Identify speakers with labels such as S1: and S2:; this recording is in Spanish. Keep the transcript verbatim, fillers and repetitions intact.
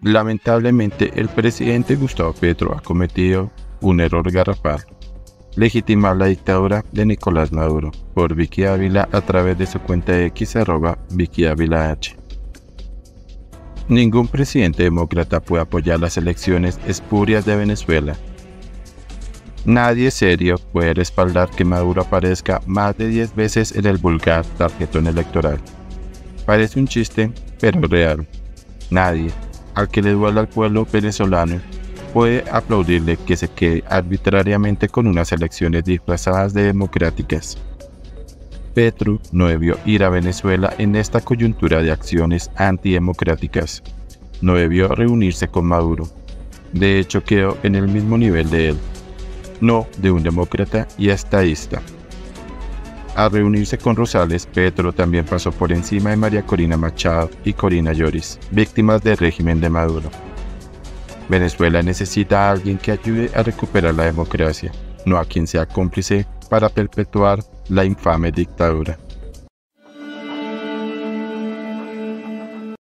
S1: Lamentablemente, el presidente Gustavo Petro ha cometido un error garrafal: legitimar la dictadura de Nicolás Maduro por Vicky Ávila a través de su cuenta de X arroba Vicky Ávila H. Ningún presidente demócrata puede apoyar las elecciones espurias de Venezuela. Nadie serio puede respaldar que Maduro aparezca más de diez veces en el vulgar tarjetón electoral. Parece un chiste, pero real. Nadie, al que le duela al pueblo venezolano, puede aplaudirle que se quede arbitrariamente con unas elecciones disfrazadas de democráticas. Petro no debió ir a Venezuela en esta coyuntura de acciones antidemocráticas. No debió reunirse con Maduro. De hecho, quedó en el mismo nivel de él, no de un demócrata y estadista. Al reunirse con Rosales, Petro también pasó por encima de María Corina Machado y Corina Lloris, víctimas del régimen de Maduro. Venezuela necesita a alguien que ayude a recuperar la democracia, no a quien sea cómplice para perpetuar la infame dictadura.